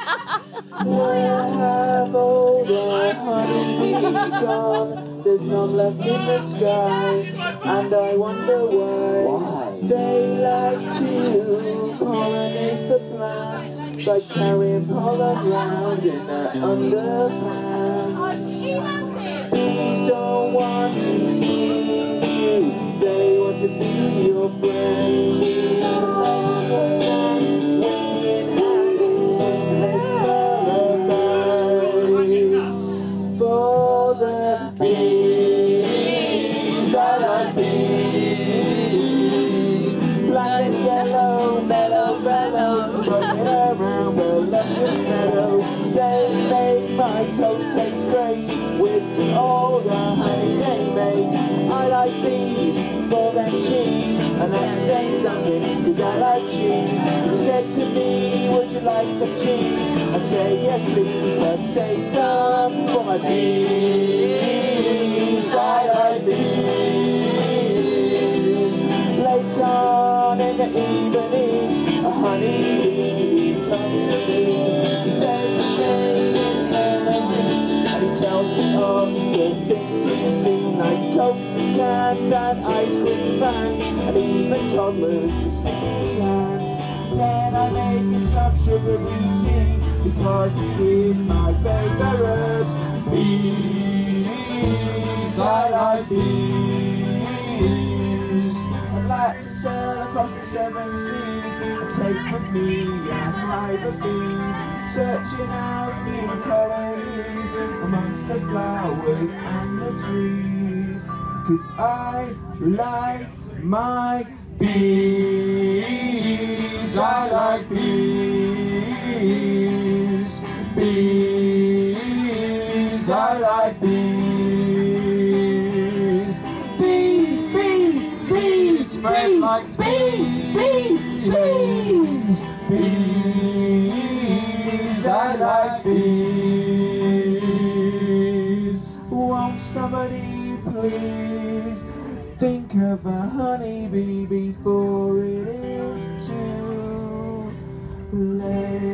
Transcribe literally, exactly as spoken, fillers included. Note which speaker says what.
Speaker 1: Where have all the honeybees gone? There's none left in the sky, and I wonder why.
Speaker 2: Why?
Speaker 1: They like to pollinate the plants by carrying pollen round in their underpants. Bees don't want to sting you, they want to be your friend. So let's all stand wing in hand, sing this lullaby for the bees. I like bees, black and yellow, mellow, mellow, running around the luscious meadow. They make my toast taste great with all the honey they make. I like bees more than cheese, and I'm saying something cause I like cheese. You said to me, would you like some cheese? I'd say yes please, but save some for my bees. I like bees. Late on in the evening, a honeybee comes to me. He says his name is Henry, and he tells me all the things he's seen, like Coke cans and ice cream fans, and even toddlers with sticky hands. Then I make him some sugary tea, because he is my favourite. Bees, I like bees. I'd like to sail across the seven seas and take with me a hive of bees, searching out new colonies amongst the flowers and the trees. Cause I like my bees. I like bees. Bees, I like bees. Bees, bees, bees, bees, bees, bees, bees, bees, I like bees. Won't somebody please think of a honeybee before it is too late?